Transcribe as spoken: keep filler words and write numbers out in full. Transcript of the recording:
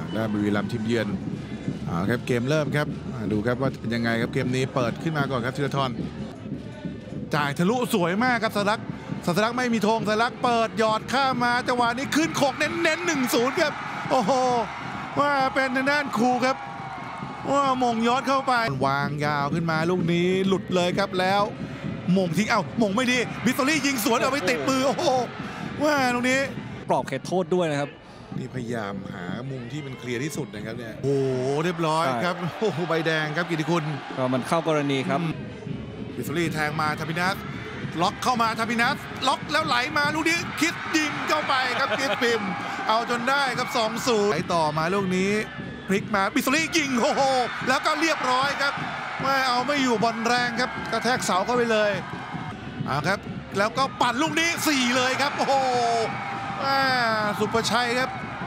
ได้บุรีรัมย์ทีมเยือนอ่าครับเกมเริ่มครับดูครับว่าเป็นยังไงครับเกมนี้เปิดขึ้นมาก่อนครับธีรทรจ่ายทะลุสวยมากครับสลักสลักไม่มีธงสลักเปิดหยอดข้ามมาจังหวะนี้ขึ้นโขกเน้นๆ หนึ่งศูนย์ ครับโอ้โหว่าเป็นทางด้านครูครับว่ามงย้อนเข้าไปวางยาวขึ้นมาลูกนี้หลุดเลยครับแล้วมงทิ้งเอ้ามงไม่ดีบิสตอรี่ยิงสวนเอาไปติดมือโอ้โหว่าตรงนี้กรอบเขตโทษด้วยนะครับนี่พยายามหามุมที่มันเคลียร์ที่สุดนะครับเนี่ยโอ้โหเรียบร้อยครับโอ้โหใบแดงครับกิติคุณก็มันเข้ากรณีครับบิสตอรี่แทงมาทาพินัสล็อกเข้ามาทาพินัสล็อกแล้วไหลมาลูกนี้คิดยิงเข้าไปครับคิดปิมเอาจนได้ครับ สองศูนย์ ไหลต่อมาลูกนี้พลิกมาบิสตอรี่ยิงโอ้โหแล้วก็เรียบร้อยครับไม่เอาไม่อยู่บอลแรงครับกระแทกเสาเข้าไปเลยอ่าครับแล้วก็ปั่นลูกนี้สี่เลยครับโอ้โหสุภชัยครับ